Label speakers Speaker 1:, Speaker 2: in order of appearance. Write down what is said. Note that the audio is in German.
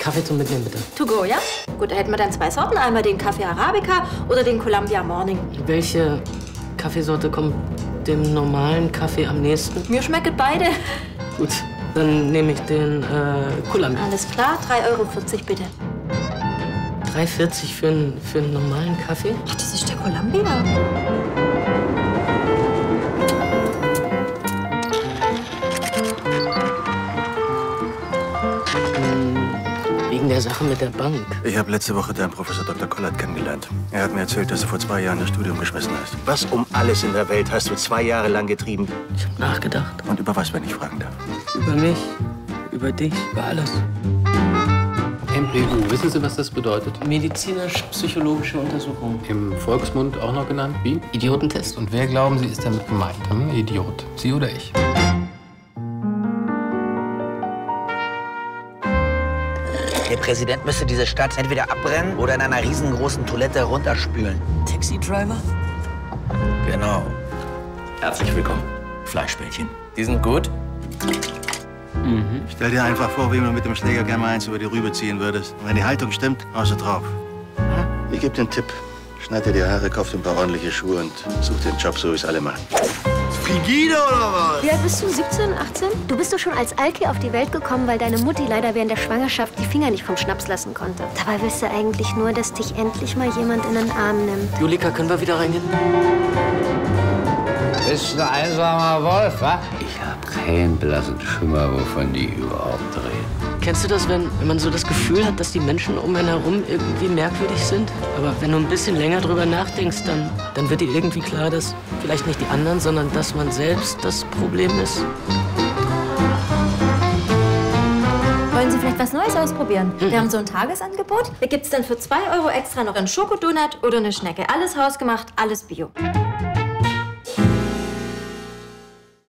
Speaker 1: Kaffee zum Mitnehmen, bitte.
Speaker 2: To go, ja? Gut, da hätten wir dann 2 Sorten. Einmal den Kaffee Arabica oder den Columbia Morning.
Speaker 1: Welche Kaffeesorte kommt dem normalen Kaffee am nächsten?
Speaker 2: Mir schmecken beide.
Speaker 1: Gut, dann nehme ich den Columbia.
Speaker 2: Alles klar, 3,40 € bitte.
Speaker 1: 3,40 für einen normalen Kaffee?
Speaker 2: Ach, das ist der Columbia.
Speaker 1: Wegen der Sache mit der Bank.
Speaker 3: Ich habe letzte Woche deinen Professor Dr. Kollert kennengelernt. Er hat mir erzählt, dass du vor 2 Jahren das Studium geschmissen hast. Was um alles in der Welt hast du 2 Jahre lang getrieben?
Speaker 1: Ich habe nachgedacht.
Speaker 3: Und über was, wenn ich fragen darf?
Speaker 1: Über mich, über dich, über alles.
Speaker 4: MPU, wissen Sie, was das bedeutet?
Speaker 1: Medizinisch-psychologische Untersuchung.
Speaker 4: Im Volksmund auch noch genannt wie?
Speaker 1: Idiotentest.
Speaker 4: Und wer glauben Sie, ist damit gemeint? Idiot. Sie oder ich?
Speaker 5: Der Präsident müsste diese Stadt entweder abbrennen oder in einer riesengroßen Toilette runterspülen.
Speaker 1: Taxi-Driver?
Speaker 5: Genau.
Speaker 3: Herzlich willkommen, Fleischbällchen.
Speaker 6: Die sind gut?
Speaker 3: Stell dir einfach vor, wie du mit dem Schläger gerne mal eins über die Rübe ziehen würdest. Und wenn die Haltung stimmt, haust du drauf. Ich gebe dir einen Tipp. Schneid dir die Haare, kauf dir ein paar ordentliche Schuhe und such dir einen Job, so wie es alle machen. Frigide oder was?
Speaker 7: Wie alt bist du? 17, 18? Du bist doch schon als Alki auf die Welt gekommen, weil deine Mutti leider während der Schwangerschaft die Finger nicht vom Schnaps lassen konnte. Dabei willst du eigentlich nur, dass dich endlich mal jemand in den Arm nimmt.
Speaker 1: Julika, können wir wieder reingehen?
Speaker 8: Bist ein einsamer Wolf, wa? Ich hab keinen blassen Schimmer, wovon die überhaupt reden.
Speaker 1: Kennst du das, wenn man so das Gefühl hat, dass die Menschen um einen herum irgendwie merkwürdig sind? Aber wenn du ein bisschen länger drüber nachdenkst, dann wird dir irgendwie klar, dass vielleicht nicht die anderen, sondern dass man selbst das Problem ist.
Speaker 2: Wollen Sie vielleicht was Neues ausprobieren? Wir haben so ein Tagesangebot. Da gibt's dann für 2 € extra noch einen Schokodonut oder eine Schnecke. Alles hausgemacht, alles bio.